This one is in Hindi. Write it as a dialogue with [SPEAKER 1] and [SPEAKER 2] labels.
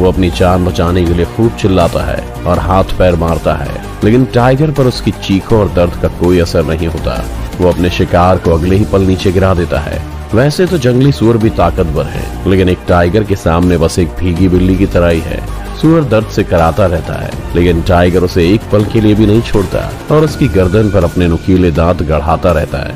[SPEAKER 1] वो अपनी जान बचाने के लिए खूब चिल्लाता है और हाथ पैर मारता है, लेकिन टाइगर पर उसकी चीखों और दर्द का कोई असर नहीं होता। वो अपने शिकार को अगले ही पल नीचे गिरा देता है। वैसे तो जंगली सुअर भी ताकतवर है, लेकिन एक टाइगर के सामने बस एक भीगी बिल्ली की तरह ही है। सुअर दर्द से कराता रहता है, लेकिन टाइगर उसे एक पल के लिए भी नहीं छोड़ता और उसकी गर्दन पर अपने नुकीले दांत गड़ाता रहता है।